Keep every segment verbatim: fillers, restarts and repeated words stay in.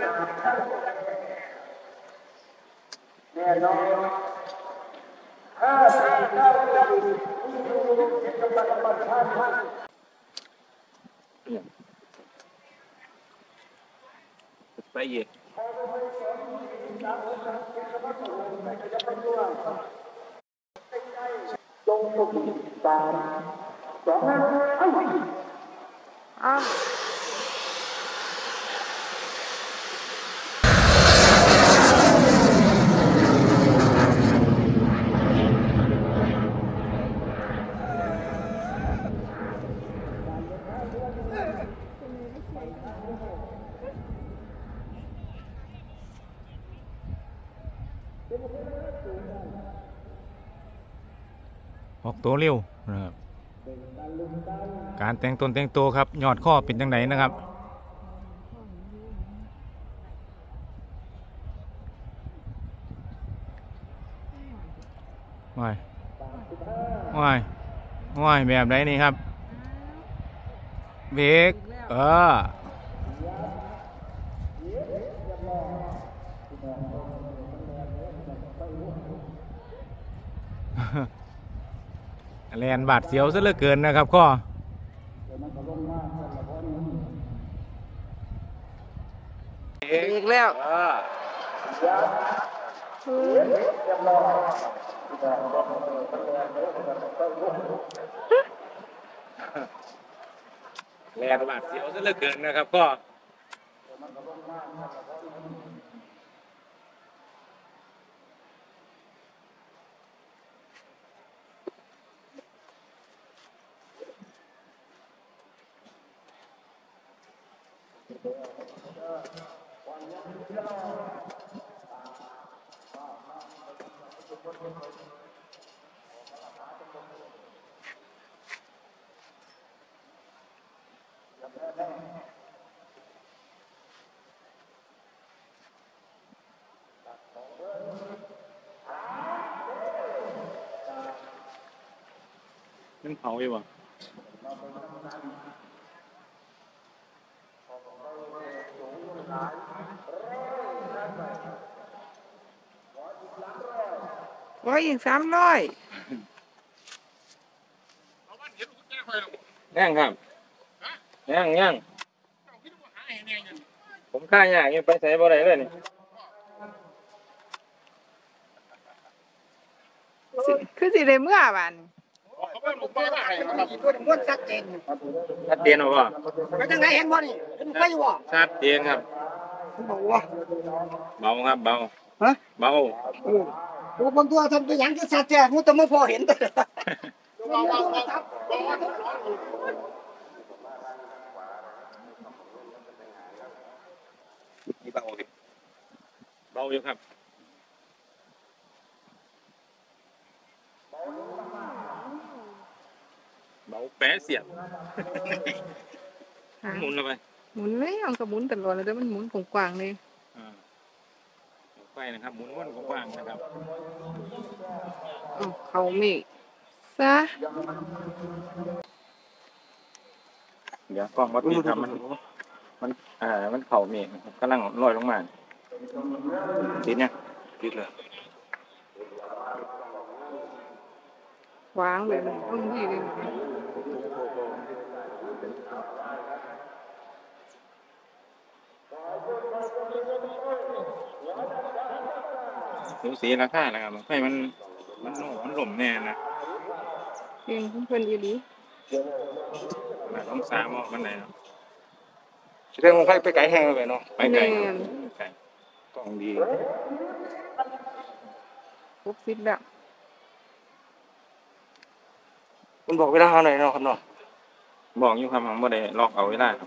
แน่นอนห้าสี่เก้าสิบกำลังมาท่านท่านไปเยอะจงสุขสามสองอ้าวออกตัวเร็วนะครับการแต่งตนแต่งตัวครับยอดข้อเป็นจังไหนนะครับว้ายว้ายว้ายแบบไหนนี่ครับเบรกเออแลนบาดเสียวซะเหลือเกินนะครับข้ออีกแล้วแลนบาดเสียวซะเหลือเกินนะครับข้อมันเผาอยู่วะร้อยอีกสามร้อยย่างครับย่างย่างผมค่าย่างยังไปใส่บ่ได้เลยนี่คือสิได้เมื่อวานม้วนชัดเจนชัดเจนหรอวะเป็นยังไงเห็นบ่นี่เห็นไฟบ่ชัดเจนครับบอกว่าเบาครับเบาฮะเบาเออตัวบางตัวทำตัวอย่างที่ชัดแจ้งมันแต่ไม่พอเห็นตัวนี่เบาดิเบาอยู่ครับเบาแปะเสียบหมุนเลยไปหมุนเลยเอากระหมุนตลอดเลยแต่มันหมุนกว้างๆเลยอ่าไปนะครับหมุนวนกว้างๆนะครับเอาเขามีซะเดี๋ยวกล้องวัดติดครับมันมันอ่ามันเข่าเมฆกำลังลอยลงมาติดเนี่ยติดเลยวางเลยมันต้องดีเลยสูสีราคานะครับไฟมันมันโน่มันหล่มแน่นะเองเพิ่นอีหลีขนาดต้องสามออกมันไหนเนาะเรื่องของไฟไปไกลแห้งเลยเนาะไปไกลแม่นไกลกล้องดีหกสิบแล้วคุณบอกเวลาหน่อยเนาะครับเนาะบอกอยู่ครับผมบ่ได้ล็อกเอาเวลาครับ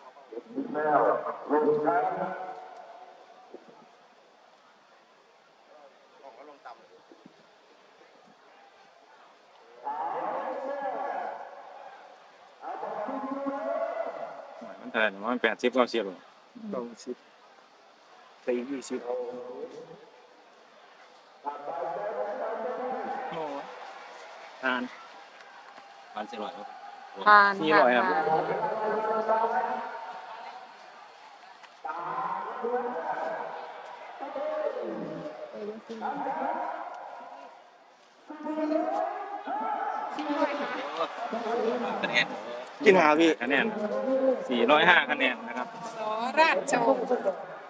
มันเท่าไหร่มันแปดสิบเก้าสิบหรอเก้าสิบสี่ยี่สิบทานทานสี่ร้อยครับทานสี่ร้อยครับทานคะแนนกินหาพี่คะแนนสี่ร้อยห้าคะแนนนะครับสอราชโช